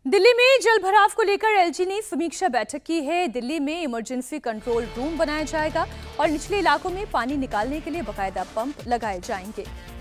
दिल्ली में जल भराव को लेकर एलजी ने समीक्षा बैठक की है। दिल्ली में इमरजेंसी कंट्रोल रूम बनाया जाएगा और निचले इलाकों में पानी निकालने के लिए बाकायदा पंप लगाए जाएंगे।